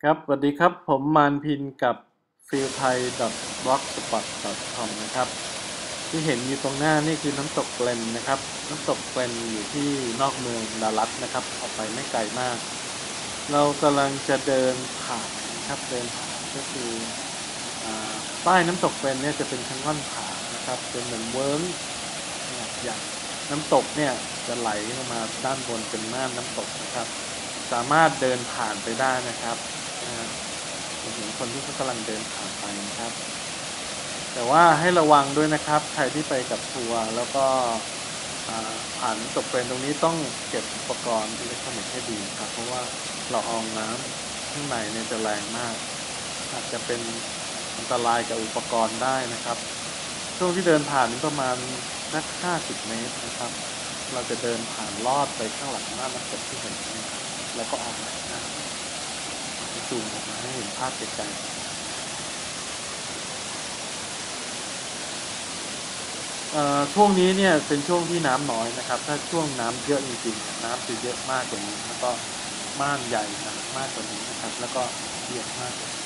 ครับสวัสดีครับผมมานพินกับ f e e l t h a i blogspot.com นะครับที่เห็นอยู่ตรงหน้านี่คือน้ำตกเกลนนะครับน้ำตกเกลนอยู่ที่นอกเมืองดัลลัสนะครับออกไปไม่ไกลมากเรากำลังจะเดินผ่านนะครับเดินผ่านก็คืออ่าใต้น้ำตกเกลนเนี่ยจะเป็นชั้นง่อนผานะครับเป็นเหมือนเวิร์กขนาดใหญ่น้ำตกเนี่ยจะไหลลงมาด้านบนเป็นน่านน้ำตกนะครับสามารถเดินผ่านไปได้นะครับอ่า ผมเห็นคนที่เขากำลังเดินผ่านไปนะครับแต่ว่าให้ระวังด้วยนะครับใครที่ไปกับทัวร์แล้วก็ผ่านน้ำตกเป็นตรงนี้ต้องเก็บอุปกรณ์อิเล็กทรอนิกส์ให้ดีครับเพราะว่าละอองน้ำข้างในเนี่ยจะแรงมากอาจจะเป็นอันตรายกับอุปกรณ์ได้นะครับช่วงที่เดินผ่านนี้ประมาณสัก50 เมตรนะครับเราจะเดินผ่านลอดไปข้างหลังหน้าน้ำตกที่เห็นนะครับแล้วก็ออกมาข้างหน้าซูมออกมาให้เห็นภาพไกลๆ ช่วงนี้เนี่ยเป็นช่วงที่น้ำน้อยนะครับถ้าช่วงน้ำเยอะจริงๆเนี่ยน้ำจะเยอะมากกว่านี้แล้วก็ม่านใหญ่หนามากกว่านี้นะครับแล้วก็เอียงมากกว่านี้